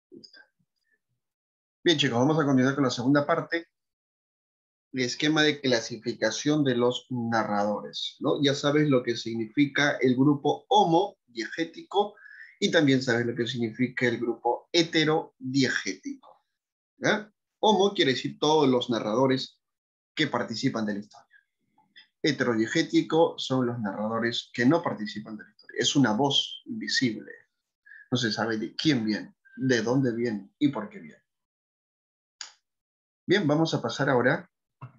Listo. Bien, chicos, vamos a continuar con la segunda parte. El esquema de clasificación de los narradores, ¿no? Ya sabes lo que significa el grupo homodiegético y también sabes lo que significa el grupo heterodiegético. ¿Ya? Homo quiere decir todos los narradores que participan de la historia. Heterodiegético son los narradores que no participan de la historia. Es una voz invisible. No se sabe de quién viene, de dónde viene y por qué viene. Bien, vamos a pasar ahora.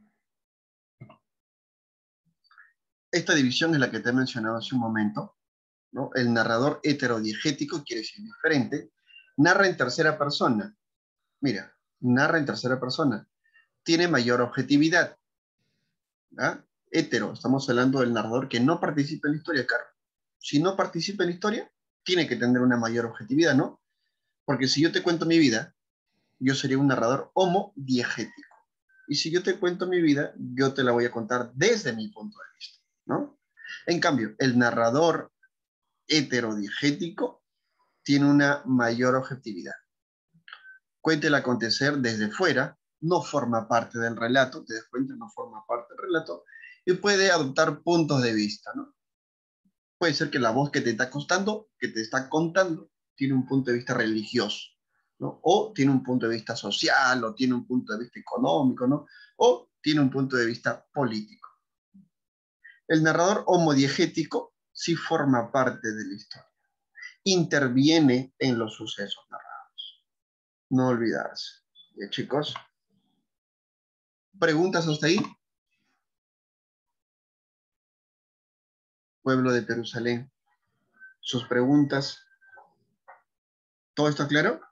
Esta división es la que te he mencionado hace un momento, ¿no? El narrador heterodiegético quiere decir diferente. Narra en tercera persona. Mira, narra en tercera persona. Tiene mayor objetividad. ¿Ah? Hetero, estamos hablando del narrador que no participa en la historia, Carlos. Si no participa en la historia, tiene que tener una mayor objetividad, ¿no? Porque si yo te cuento mi vida, yo sería un narrador homodiegético. Y si yo te cuento mi vida, yo te la voy a contar desde mi punto de vista, ¿no? En cambio, el narrador heterodiegético tiene una mayor objetividad. Cuenta el acontecer desde fuera, no forma parte del relato, te das cuenta, no forma parte del relato, y puede adoptar puntos de vista, ¿no? Puede ser que la voz que te está contando, tiene un punto de vista religioso, ¿no? O tiene un punto de vista social, o tiene un punto de vista económico, ¿no? O tiene un punto de vista político. El narrador homodiegético sí forma parte de la historia, interviene en los sucesos narrados. No olvidarse. ¿Ya, chicos? ¿Preguntas hasta ahí? Pueblo de Jerusalén. ¿Sus preguntas? ¿Todo está claro?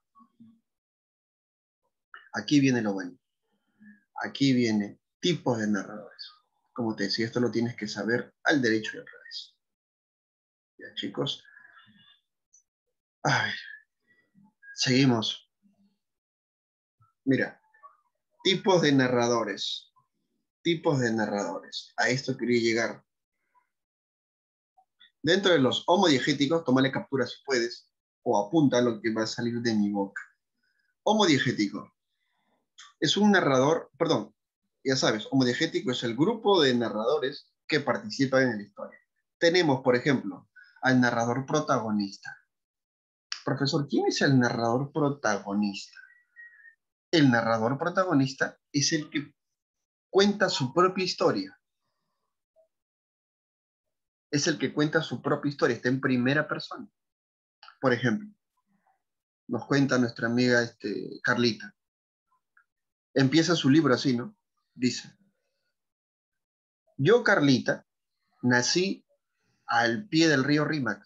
Aquí viene lo bueno. Aquí viene tipos de narradores. Como te decía, esto lo tienes que saber al derecho y al revés. ¿Ya, chicos? A ver, seguimos. Mira, tipos de narradores. Tipos de narradores. A esto quería llegar. Dentro de los homodiegéticos, tómale captura si puedes, o apunta lo que va a salir de mi boca. Homodiegético. Es un narrador, perdón, ya sabes, homodiegético es el grupo de narradores que participan en la historia. Tenemos, por ejemplo, al narrador protagonista. Profesor, ¿quién es el narrador protagonista? El narrador protagonista es el que cuenta su propia historia. Es el que cuenta su propia historia, está en primera persona. Por ejemplo, nos cuenta nuestra amiga Carlita. Empieza su libro así, ¿no? Dice, yo, Carlita, nací al pie del río Rímac.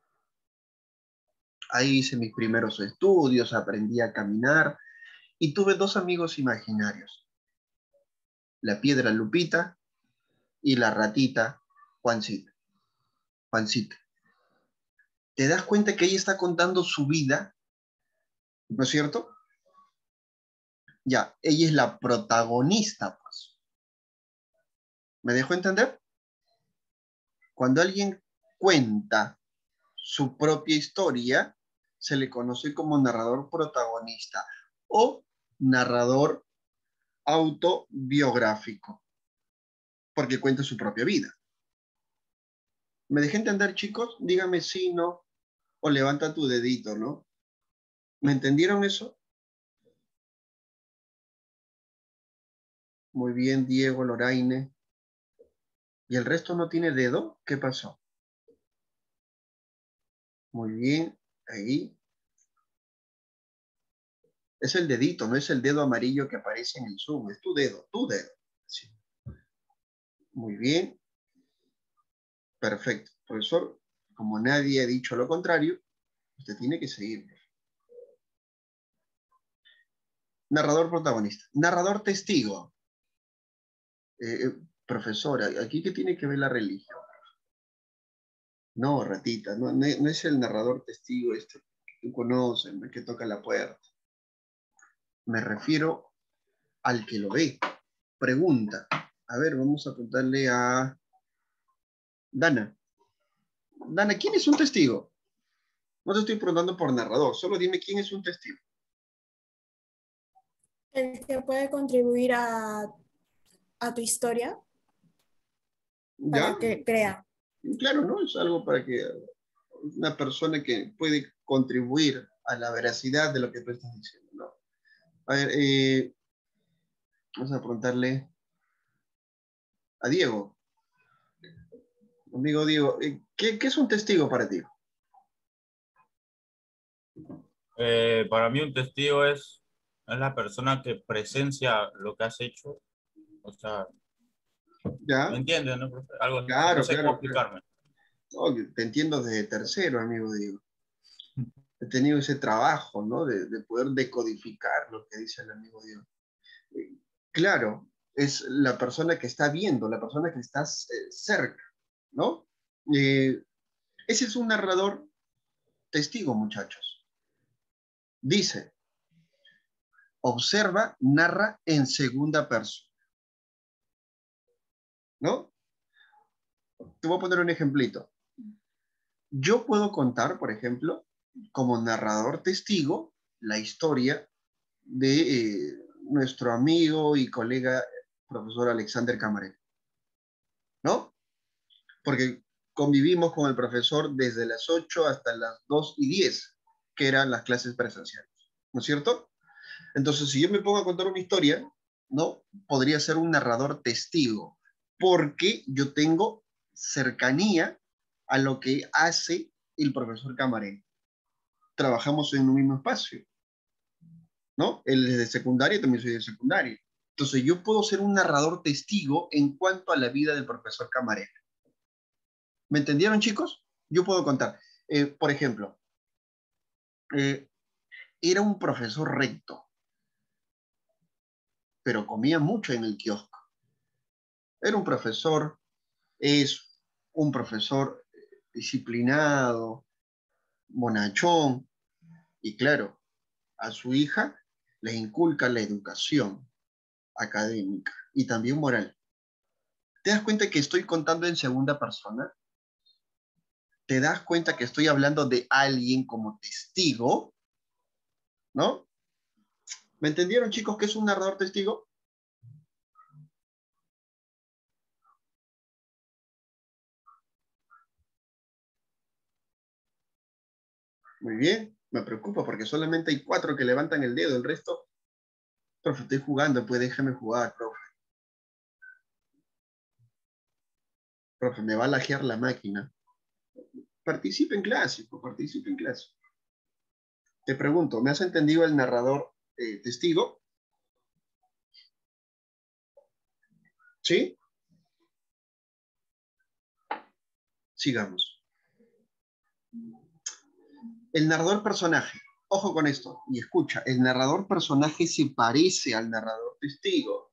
Ahí hice mis primeros estudios, aprendí a caminar y tuve dos amigos imaginarios, la piedra Lupita y la ratita Juancita. Juancita. ¿Te das cuenta que ella está contando su vida? ¿No es cierto? Ya, ella es la protagonista, pues. ¿Me dejo entender? Cuando alguien cuenta su propia historia, se le conoce como narrador protagonista o narrador autobiográfico, porque cuenta su propia vida. ¿Me dejé entender, chicos? Dígame sí, no, o levanta tu dedito, ¿no? ¿Me entendieron eso? Muy bien, Diego, Loraine. ¿Y el resto no tiene dedo? ¿Qué pasó? Muy bien, ahí. Es el dedito, no es el dedo amarillo que aparece en el Zoom, es tu dedo, tu dedo. Sí. Muy bien, perfecto. Profesor, como nadie ha dicho lo contrario, usted tiene que seguir. Narrador protagonista. Narrador testigo. Profesora, ¿aquí qué tiene que ver la religión? No, ratita, no es el narrador testigo que tú conoces, que toca la puerta. Me refiero al que lo ve. Pregunta. A ver, vamos a preguntarle a Dana. Dana, ¿quién es un testigo? No te estoy preguntando por narrador, solo dime quién es un testigo. El que puede contribuir a tu historia ¿Ya? para que crea. Claro, ¿no? Es algo para que una persona que puede contribuir a la veracidad de lo que tú estás diciendo, ¿no? A ver, vamos a preguntarle a Diego. Amigo Diego, ¿qué es un testigo para ti? Para mí un testigo es la persona que presencia lo que has hecho. O sea, ¿me ¿Ya? entiendes, no, profe? Algo así. No Claro, sé cómo claro, claro. explicarme. No, te entiendo desde tercero, amigo Diego. He tenido ese trabajo, ¿no? De poder decodificar lo que dice el amigo Diego. Eh, Claro, es la persona que está viendo, la persona que está cerca, ¿no? Eh, Ese es un narrador testigo, muchachos. Dice, observa, narra en segunda persona, ¿no? Te voy a poner un ejemplito. Yo puedo contar, por ejemplo, como narrador testigo, la historia de nuestro amigo y colega profesor Alexander Camarena, ¿no? Porque convivimos con el profesor desde las 8 hasta las 2:10, que eran las clases presenciales, ¿no es cierto? Entonces, si yo me pongo a contar una historia, ¿no? Podría ser un narrador testigo, porque yo tengo cercanía a lo que hace el profesor Camarena. Trabajamos en un mismo espacio, ¿no? Él es de secundaria y también soy de secundaria. Entonces, yo puedo ser un narrador testigo en cuanto a la vida del profesor Camarena. ¿Me entendieron, chicos? Yo puedo contar. Por ejemplo, eh, era un profesor recto, pero comía mucho en el kiosco. Era un profesor, es un profesor disciplinado, bonachón, y claro, a su hija le inculca la educación académica y también moral. ¿Te das cuenta que estoy contando en segunda persona? ¿Te das cuenta que estoy hablando de alguien como testigo? ¿No? ¿Me entendieron, chicos, que es un narrador testigo? Muy bien, me preocupa porque solamente hay 4 que levantan el dedo, el resto, profe, estoy jugando, pues déjame jugar, profe. Profe, me va a lajear la máquina. Participe en clase, pues, participe en clase. Te pregunto, ¿me has entendido el narrador testigo? ¿Sí? Sigamos. El narrador personaje. Ojo con esto y escucha, el narrador personaje se parece al narrador testigo.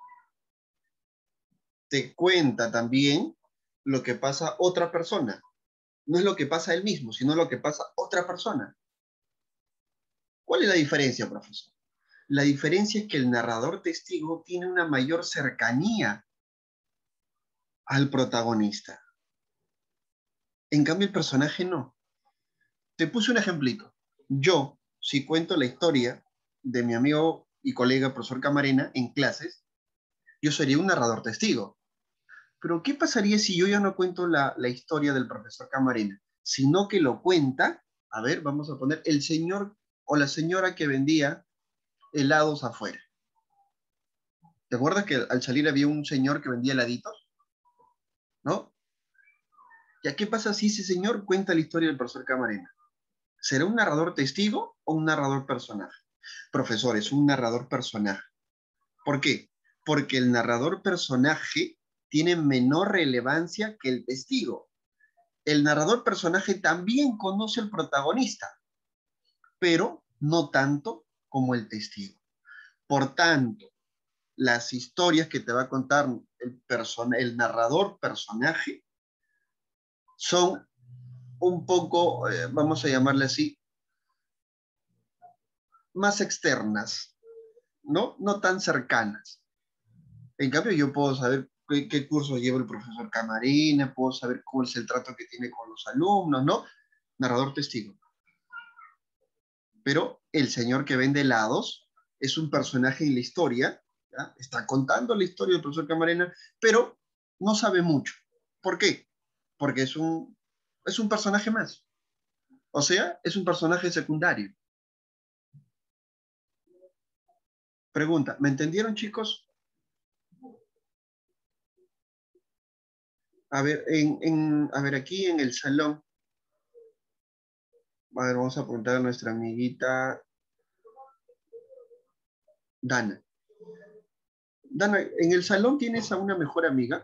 Te cuenta también lo que pasa otra persona. No es lo que pasa él mismo, sino lo que pasa otra persona. ¿Cuál es la diferencia, profesor? La diferencia es que el narrador testigo tiene una mayor cercanía al protagonista. En cambio, el personaje no. Te puse un ejemplito. Yo, si cuento la historia de mi amigo y colega profesor Camarena en clases, yo sería un narrador testigo. Pero ¿qué pasaría si yo ya no cuento la historia del profesor Camarena, sino que lo cuenta, a ver, vamos a poner, el señor o la señora que vendía helados afuera? ¿Te acuerdas que al salir había un señor que vendía heladitos? ¿No? ¿Ya qué pasa si ese señor cuenta la historia del profesor Camarena? ¿Será un narrador testigo o un narrador personaje? Profesor, es un narrador personaje. ¿Por qué? Porque el narrador personaje tiene menor relevancia que el testigo. El narrador personaje también conoce al protagonista, pero no tanto como el testigo. Por tanto, las historias que te va a contar el narrador personaje son un poco, vamos a llamarle así, más externas, ¿no? No tan cercanas. En cambio, yo puedo saber qué curso lleva el profesor Camarena, puedo saber cuál es el trato que tiene con los alumnos, ¿no? Narrador testigo. Pero el señor que vende helados es un personaje en la historia, ¿ya? Está contando la historia del profesor Camarena, pero no sabe mucho. ¿Por qué? Porque es un personaje más. O sea, es un personaje secundario. Pregunta, ¿me entendieron, chicos? A ver, a ver, aquí en el salón. A ver, vamos a preguntar a nuestra amiguita Dana. Dana, ¿en el salón tienes a una mejor amiga?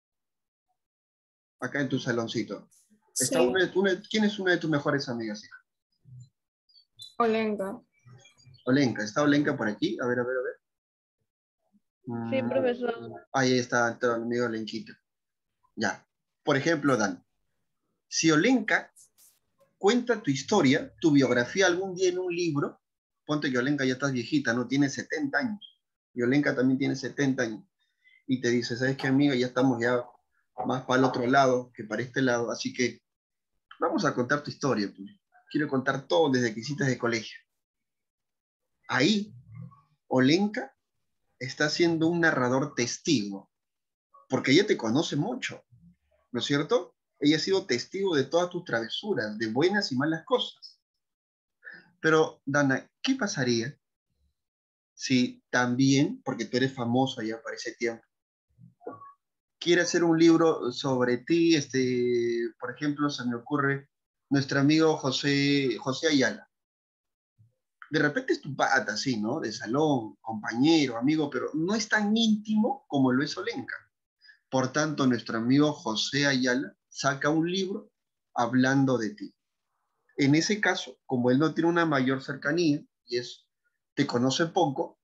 Acá en tu saloncito. Está Sí, ¿quién es una de tus mejores amigas, hija? Olenka. Olenka. ¿Está Olenka por aquí? A ver, a ver, a ver. Sí, profesor. Ahí está tu amigo Olenquito. Ya. Por ejemplo, Dan, si Olenka cuenta tu historia, tu biografía algún día en un libro, ponte que Olenka ya estás viejita, ¿no? Tiene 70 años. Y Olenka también tiene 70 años. Y te dice, ¿sabes qué, amiga? Ya estamos ya más para el otro lado que para este lado. Así que vamos a contar tu historia. Pues. Quiero contar todo desde que hiciste de colegio. Ahí, Olenka está siendo un narrador testigo, porque ella te conoce mucho, ¿no es cierto? Ella ha sido testigo de todas tus travesuras, de buenas y malas cosas. Pero, Dana, ¿qué pasaría si también, porque tú eres famoso ya para ese tiempo, quiere hacer un libro sobre ti? Por ejemplo, se me ocurre nuestro amigo José Ayala. De repente es tu pata, sí, ¿no? De salón, compañero, amigo, pero no es tan íntimo como lo es Olenka. Por tanto, nuestro amigo José Ayala saca un libro hablando de ti. En ese caso, como él no tiene una mayor cercanía y te conoce poco,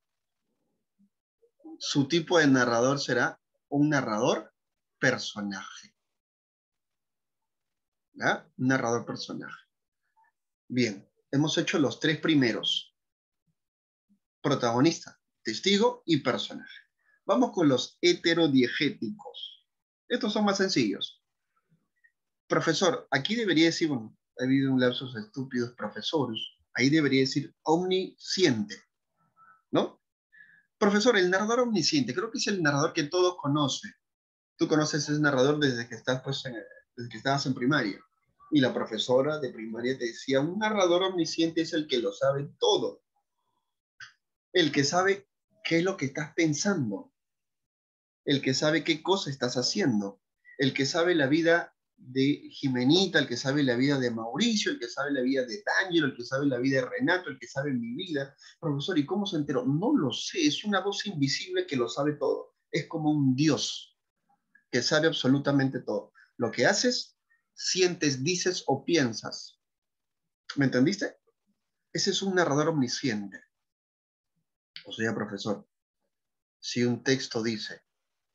su tipo de narrador será un narrador personaje. ¿Ya? Un narrador personaje. Bien, hemos hecho los tres primeros. Protagonista, testigo y personaje. Vamos con los heterodiegéticos. Estos son más sencillos. Profesor, aquí debería decir, bueno, ha habido un lapsus estúpidos profesores. Ahí debería decir omnisciente, ¿no? Profesor, el narrador omnisciente, creo que es el narrador que todos conocen. Tú conoces ese narrador desde que desde que estabas en primaria. Y la profesora de primaria te decía, un narrador omnisciente es el que lo sabe todo. El que sabe qué es lo que estás pensando. El que sabe qué cosa estás haciendo. El que sabe la vida de Jimenita, el que sabe la vida de Mauricio, el que sabe la vida de D'Angelo, el que sabe la vida de Renato, el que sabe mi vida. Profesor, ¿y cómo se enteró? No lo sé, es una voz invisible que lo sabe todo. Es como un Dios que sabe absolutamente todo. Lo que haces, sientes, dices o piensas. ¿Me entendiste? Ese es un narrador omnisciente. O sea, profesor, si un texto dice,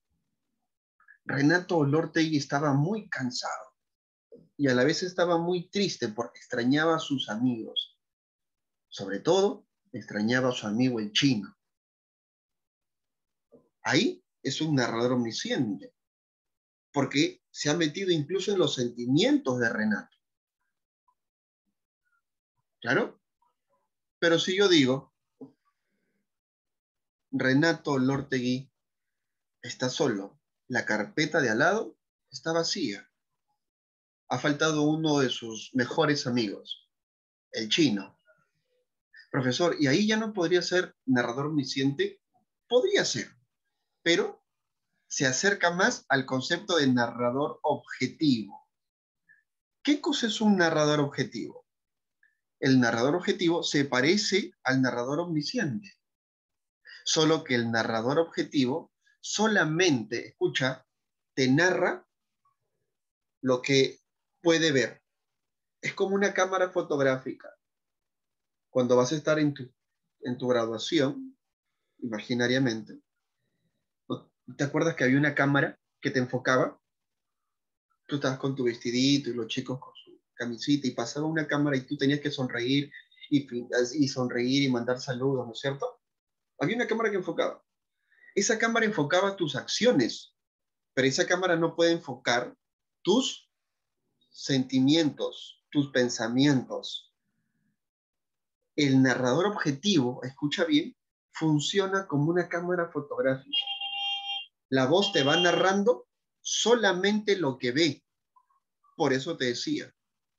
Renato Olortegui estaba muy cansado y a la vez estaba muy triste porque extrañaba a sus amigos. Sobre todo, extrañaba a su amigo el chino. Ahí es un narrador omnisciente, porque se ha metido incluso en los sentimientos de Renato. ¿Claro? Pero si yo digo, Renato Olortegui está solo, la carpeta de al lado está vacía. Ha faltado uno de sus mejores amigos, el chino. Profesor, ¿y ahí ya no podría ser narrador omnisciente? Podría ser, pero se acerca más al concepto de narrador objetivo. ¿Qué cosa es un narrador objetivo? El narrador objetivo se parece al narrador omnisciente, solo que el narrador objetivo solamente, escucha, te narra lo que puede ver. Es como una cámara fotográfica. Cuando vas a estar en tu graduación, imaginariamente, ¿no? ¿Te acuerdas que había una cámara que te enfocaba? Tú estabas con tu vestidito y los chicos con su camisita y pasaba una cámara y tú tenías que sonreír y sonreír y mandar saludos, ¿no es cierto? Había una cámara que enfocaba. Esa cámara enfocaba tus acciones, pero esa cámara no puede enfocar tus sentimientos, tus pensamientos. El narrador objetivo, escucha bien, funciona como una cámara fotográfica. La voz te va narrando solamente lo que ve. Por eso te decía,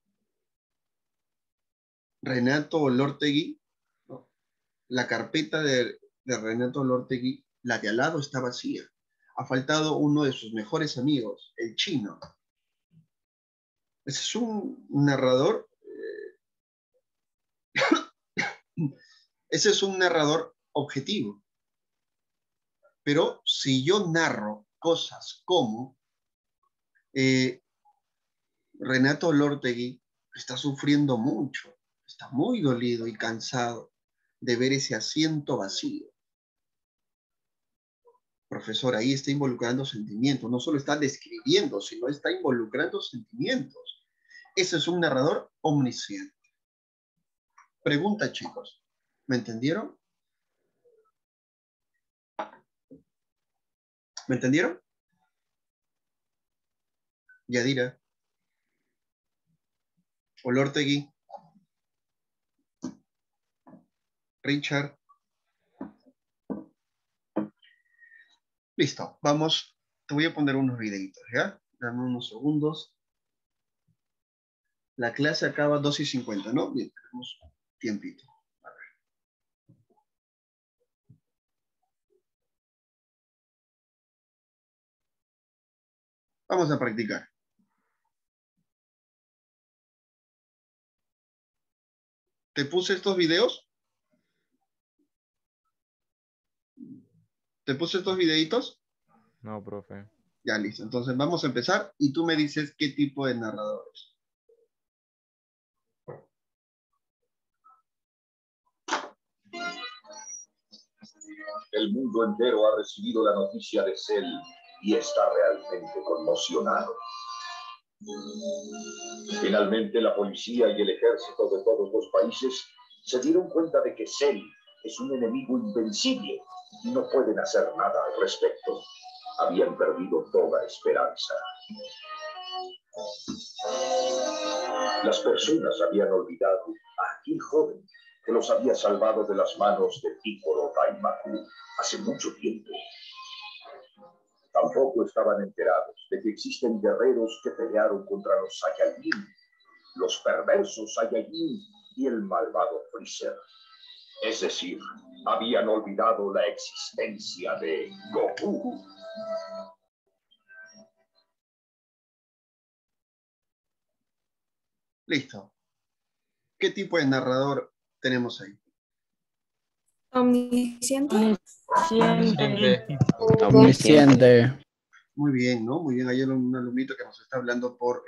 Renato Olortegui, ¿no? La carpeta de Renato Olortegui, la de al lado está vacía. Ha faltado uno de sus mejores amigos, el chino. Ese es un narrador. Ese es un narrador objetivo. Pero si yo narro cosas como Renato Olortegui está sufriendo mucho, está muy dolido y cansado de ver ese asiento vacío. Profesor, ahí está involucrando sentimientos, no solo está describiendo, sino está involucrando sentimientos. Ese es un narrador omnisciente. Pregunta, chicos, ¿me entendieron? ¿Me entendieron? Yadira, Olortegui, Richard. Listo, vamos. Te voy a poner unos videitos, ¿ya? Dame unos segundos. La clase acaba 2:50, ¿no? Bien, tenemos tiempito. A ver. Vamos a practicar. ¿Te puse estos videos? ¿Te puse estos videitos? No, profe. Ya, listo. Entonces vamos a empezar y tú me dices qué tipo de narrador es. El mundo entero ha recibido la noticia de Cell y está realmente conmocionado. Finalmente, la policía y el ejército de todos los países se dieron cuenta de que Cell es un enemigo invencible y no pueden hacer nada al respecto. Habían perdido toda esperanza. Las personas habían olvidado a aquel joven que los había salvado de las manos de Piccolo Daimaku hace mucho tiempo. Tampoco estaban enterados de que existen guerreros que pelearon contra los Saiyajin, los perversos Saiyajin y el malvado Freezer. Es decir, habían olvidado la existencia de Goku. Listo. ¿Qué tipo de narrador tenemos ahí? Omnisciente. Omnisciente. Muy bien, ¿no? Muy bien. Hay un alumnito que nos está hablando por,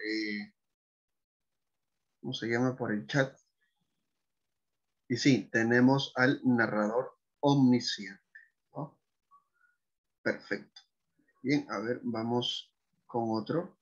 ¿cómo se llama? Por el chat. Y sí, tenemos al narrador omnisciente, ¿no? Perfecto. Bien, a ver, vamos con otro.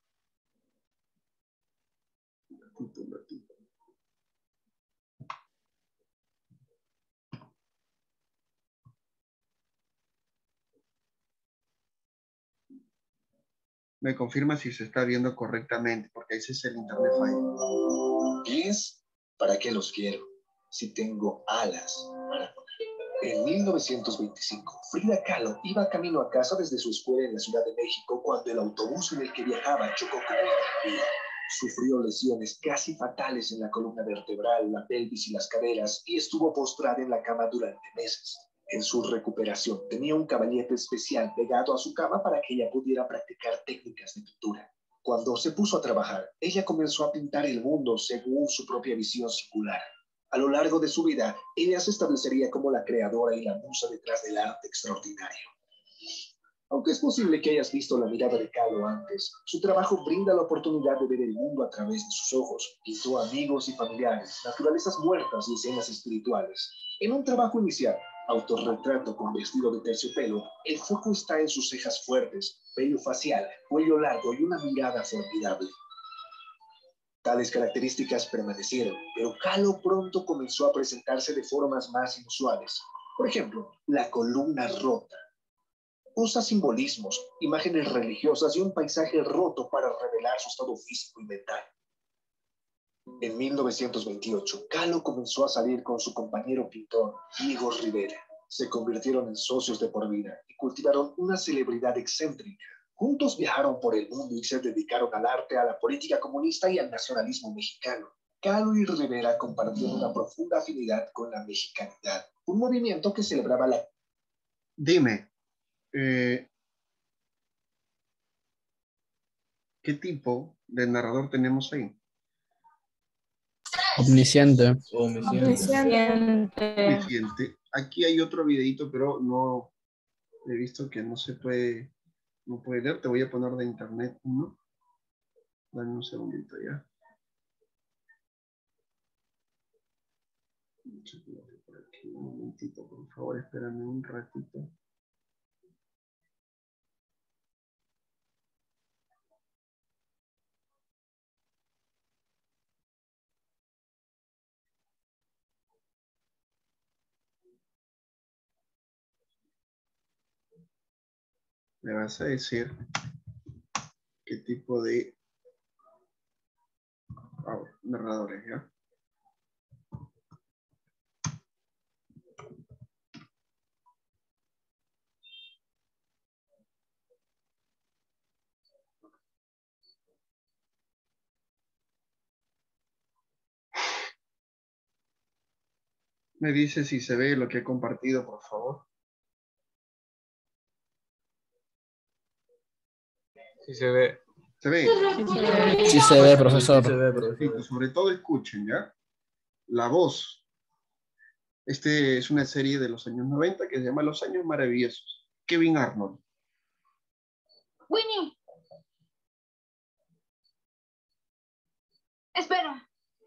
Me confirma si se está viendo correctamente, porque ese es el internet falla. ¿Pies? ¿Para qué los quiero? Si tengo alas para volar. En 1925, Frida Kahlo iba camino a casa desde su escuela en la Ciudad de México cuando el autobús en el que viajaba chocó con una tranvía. Sufrió lesiones casi fatales en la columna vertebral, la pelvis y las caderas y estuvo postrada en la cama durante meses. En su recuperación tenía un caballete especial pegado a su cama para que ella pudiera practicar técnicas de pintura. Cuando se puso a trabajar, ella comenzó a pintar el mundo según su propia visión singular. A lo largo de su vida, ella se establecería como la creadora y la musa detrás del arte extraordinario. Aunque es posible que hayas visto la mirada de Kahlo antes, su trabajo brinda la oportunidad de ver el mundo a través de sus ojos. Pintó amigos y familiares, naturalezas muertas y escenas espirituales. En un trabajo inicial, autorretrato con vestido de terciopelo, el foco está en sus cejas fuertes, vello facial, cuello largo y una mirada formidable. Tales características permanecieron, pero Kahlo pronto comenzó a presentarse de formas más inusuales. Por ejemplo, la columna rota. Usa simbolismos, imágenes religiosas y un paisaje roto para revelar su estado físico y mental. En 1928, Kahlo comenzó a salir con su compañero pintor, Diego Rivera. Se convirtieron en socios de por vida y cultivaron una celebridad excéntrica. Juntos viajaron por el mundo y se dedicaron al arte, a la política comunista y al nacionalismo mexicano. Calo y Rivera compartían una profunda afinidad con la mexicanidad, un movimiento que celebraba la... Dime, ¿qué tipo de narrador tenemos ahí? Omnisciente. Omnisciente. Suficiente. Aquí hay otro videito, pero no he visto que no se puede, no puede leer. Te voy a poner de internet uno. Dame un segundito ya. Por aquí, un momentito, por favor, espérame un ratito. Me vas a decir qué tipo de narradores, ¿ya? Me dice si se ve lo que he compartido, por favor. Sí se ve. ¿Se ve? Sí se ve, profesor. Perfecto. Sobre todo escuchen, ¿ya? La voz. Este es una serie de los años 90 que se llama Los Años Maravillosos. Kevin Arnold. Winnie. Espera.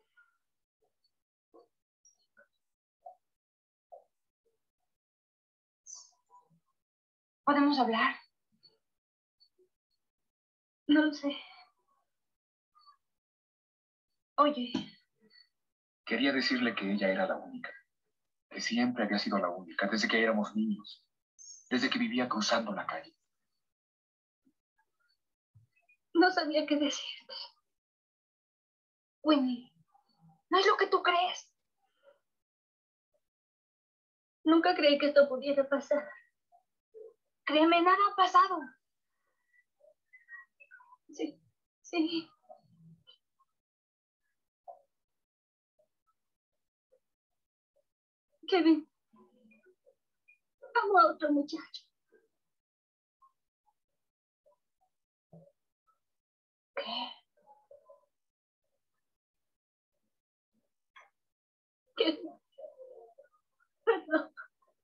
¿Podemos hablar? No lo sé. Oye. Quería decirle que ella era la única, que siempre había sido la única, desde que éramos niños, desde que vivía cruzando la calle. No sabía qué decirte. Winnie, no es lo que tú crees. Nunca creí que esto pudiera pasar. Créeme, nada ha pasado. Sí. Kevin, amo a otro muchacho. ¿Qué? Perdón.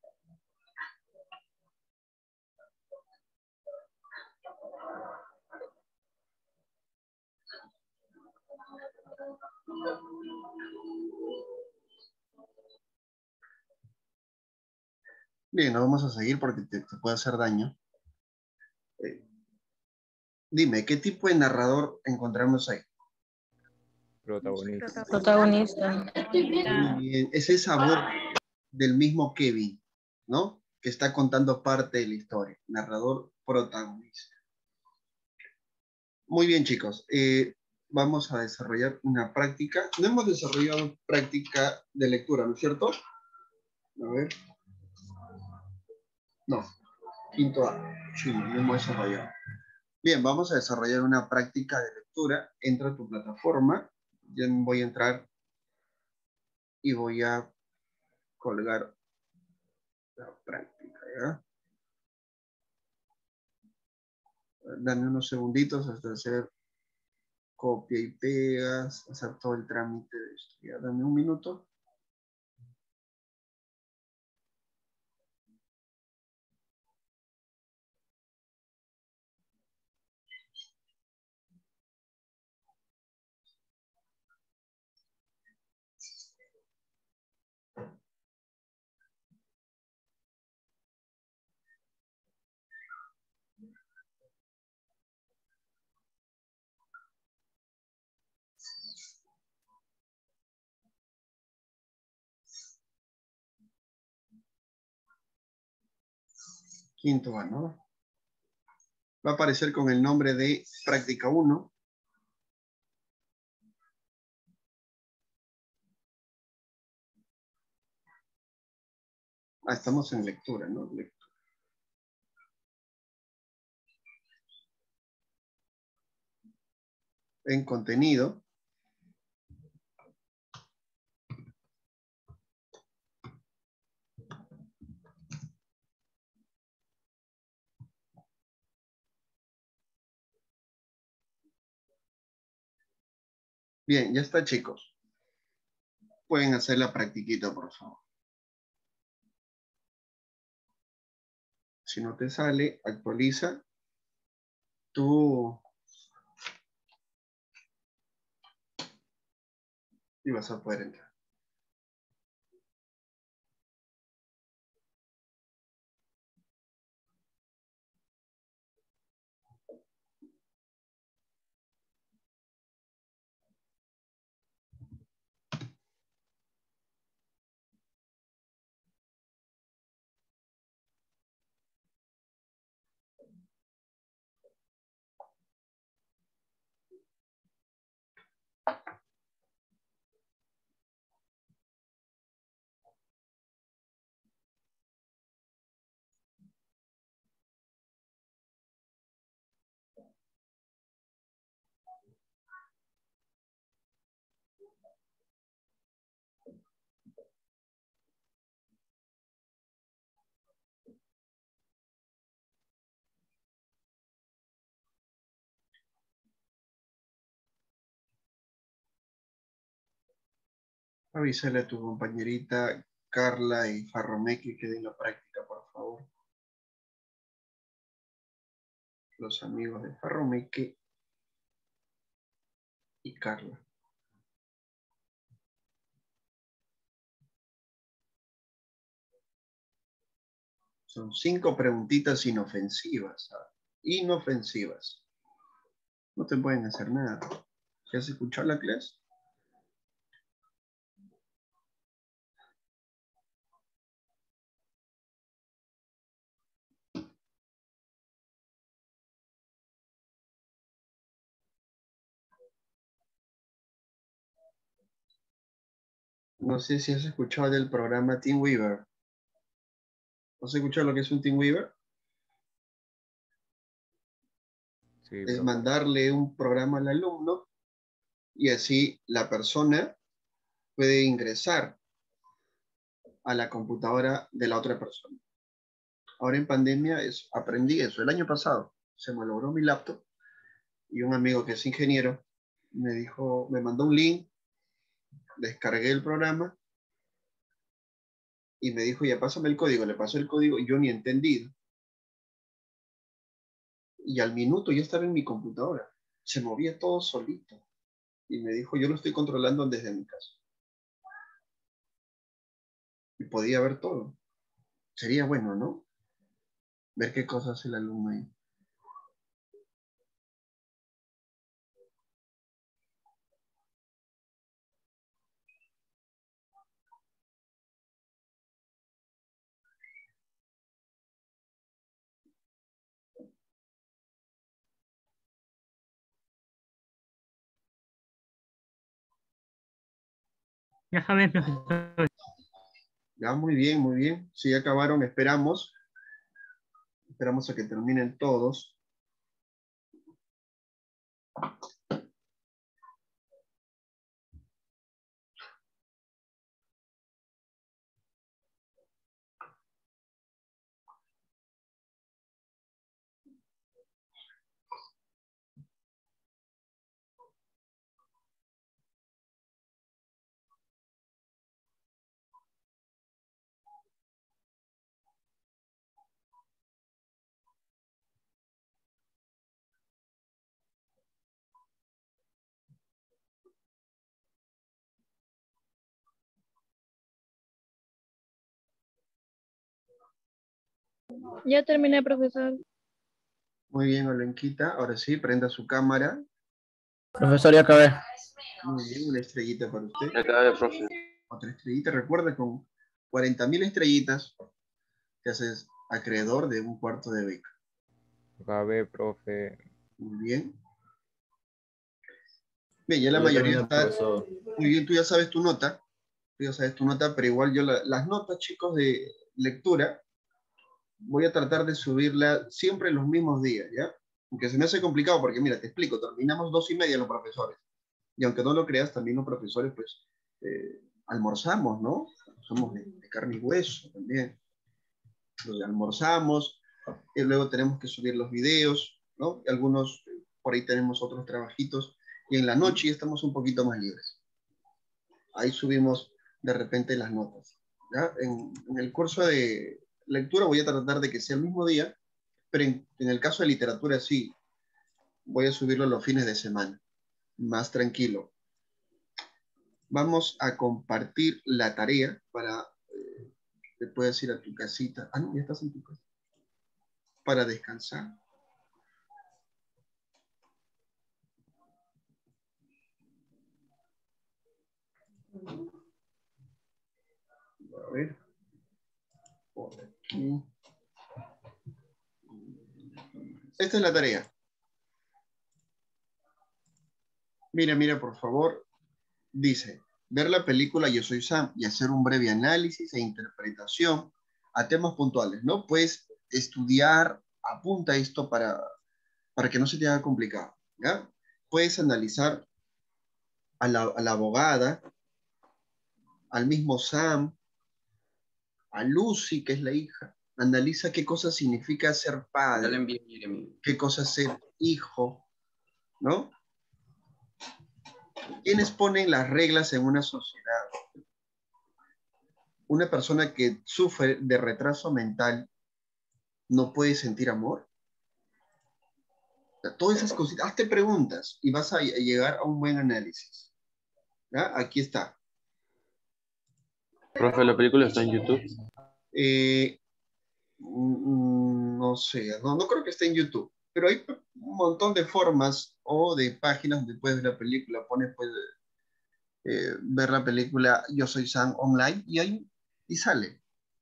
Bien, no vamos a seguir porque te puede hacer daño. Dime, ¿qué tipo de narrador encontramos ahí? Protagonista. Protagonista. Muy bien, es esa voz del mismo Kevin, ¿no? Que está contando parte de la historia. Narrador protagonista. Muy bien, chicos. Vamos a desarrollar una práctica. No hemos desarrollado práctica de lectura, ¿no es cierto? A ver. No. Quinto A. Sí, no hemos desarrollado. Bien, vamos a desarrollar una práctica de lectura. Entra a tu plataforma. Yo voy a entrar y voy a colgar la práctica, ¿ya? Dame unos segunditos hasta hacer copia y pegas, hacer todo el trámite de esto. Ya, dame un minuto. Quinto A, ¿no? Va a aparecer con el nombre de práctica 1. Estamos en lectura, ¿no? Lectura. En contenido. Bien, ya está, chicos. Pueden hacer la practiquita, por favor. Si no te sale, actualiza tú y vas a poder entrar. Avísale a tu compañerita Carla y Farromeque que den la práctica, por favor. Los amigos de Farromeque y Carla. Son 5 preguntitas inofensivas. Inofensivas. No te pueden hacer nada. ¿Ya has escuchado la clase? No sé si has escuchado del programa TeamWeaver. ¿Has escuchado lo que es un TeamWeaver? Sí, Es profe. mandarle un programa al alumno y así la persona puede ingresar a la computadora de la otra persona. Ahora en pandemia aprendí eso. El año pasado se me logró mi laptop y un amigo que es ingeniero me dijo, me mandó un link, descargué el programa y me dijo, ya pásame el código. Le pasó el código y yo ni entendido. Y al minuto ya estaba en mi computadora. Se movía todo solito. Y me dijo, yo lo estoy controlando desde mi casa. Y podía ver todo. Sería bueno, ¿no? Ver qué cosas hace el alumno ahí. Ya sabes, profesor. Ya, muy bien, muy bien. Si ya acabaron, esperamos. Esperamos a que terminen todos. Ya terminé, profesor. Muy bien, Olenquita. Ahora sí, prenda su cámara. Profesor, ya acabé. Muy bien, una estrellita para usted. Ya acabé, profe. Otra estrellita. Recuerda, con 40.000 estrellitas te haces acreedor de un cuarto de beca. Acabé, profe. Muy bien. Bien, ya la Yo mayoría terminé, está... profesor. Muy bien, tú ya sabes tu nota. Tú ya sabes tu nota, pero igual yo las notas, chicos, de lectura, voy a tratar de subirla siempre en los mismos días, ¿ya? Aunque se me hace complicado porque, mira, te explico, terminamos 2:30 los profesores. Y aunque no lo creas, también los profesores, pues, almorzamos, ¿no? Somos de carne y hueso también. Entonces, almorzamos, y luego tenemos que subir los videos, ¿no? Y algunos, por ahí tenemos otros trabajitos, y en la noche ya estamos un poquito más libres. Ahí subimos de repente las notas, ¿ya? En el curso de lectura voy a tratar de que sea el mismo día, pero en el caso de literatura sí, voy a subirlo los fines de semana, más tranquilo. Vamos a compartir la tarea para, te puedes ir a tu casita. Ah, no, ya estás en tu casa. Para descansar. A ver. Por aquí. Esta es la tarea. Mira, mira, por favor. Dice, ver la película Yo Soy Sam y hacer un breve análisis e interpretación a temas puntuales, ¿no? Puedes estudiar, apunta esto para que no se te haga complicado, ¿ya? Puedes analizar a la abogada, al mismo Sam, a Lucy, que es la hija. Analiza qué cosa significa ser padre, qué cosa es ser hijo, ¿no? ¿Quiénes ponen las reglas en una sociedad? Una persona que sufre de retraso mental no puede sentir amor. O sea, todas esas cositas, hazte preguntas y vas a llegar a un buen análisis. ¿Ya? Aquí está. Profe, ¿la película está en YouTube? No sé, no creo que esté en YouTube, pero hay un montón de formas o de páginas donde puedes ver la película. Pones, pues, ver la película Yo Soy Sam online y ahí y sale.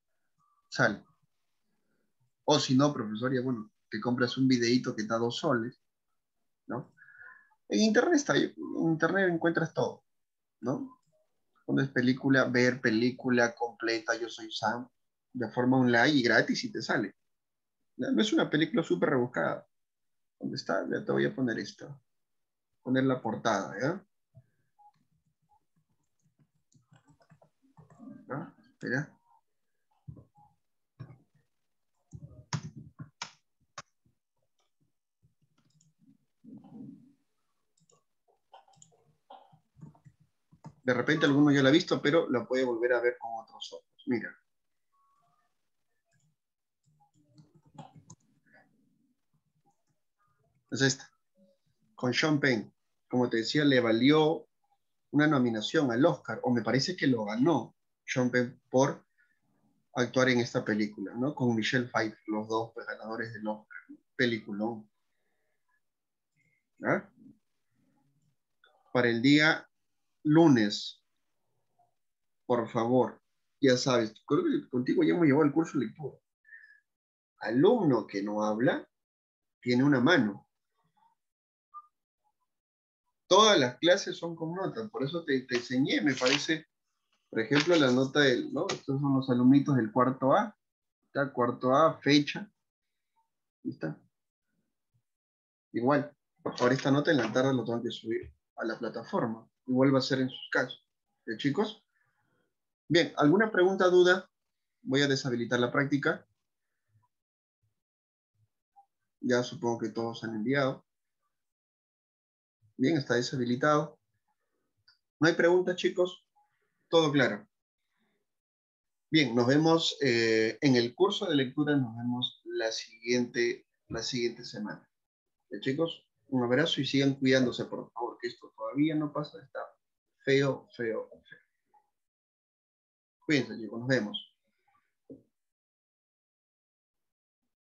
O si no, profesor, ya bueno, te compras un videíto que está 2 soles, ¿no? En internet está, en internet encuentras todo, ¿no? Pones película, ver película completa Yo Soy Sam, de forma online y gratis y te sale. No es una película súper rebuscada. ¿Dónde está? Ya te voy a poner esto. Poner la portada, ¿ya? ¿Ah? Espera. De repente alguno ya la ha visto, pero la puede volver a ver con otros ojos. Mira. Es esta. Con Sean Penn. Como te decía, le valió una nominación al Oscar, o me parece que lo ganó Sean Penn por actuar en esta película, ¿no? Con Michelle Pfeiffer, los dos pues, ganadores del Oscar. ¿No? Peliculón. ¿Ah? Para el día lunes, por favor, ya sabes, creo que contigo ya hemos llevado el curso de lectura. Alumno que no habla, tiene una mano. Todas las clases son con notas, por eso te enseñé, me parece, por ejemplo, la nota del, ¿no? Estos son los alumnitos del cuarto A, está cuarto A, fecha, ahí está. Igual, ahora esta nota en la tarde lo tengo que subir a la plataforma, igual va a ser en sus casos. ¿Sí, chicos? Bien, ¿alguna pregunta, duda? Voy a deshabilitar la práctica. Ya supongo que todos han enviado. Bien, está deshabilitado. ¿No hay preguntas, chicos? Todo claro. Bien, nos vemos en el curso de lectura, nos vemos la siguiente semana. ¿Ya, chicos? Un abrazo y sigan cuidándose, por favor, que esto todavía no pasa, está feo, feo, feo. Cuídense, chicos, nos vemos.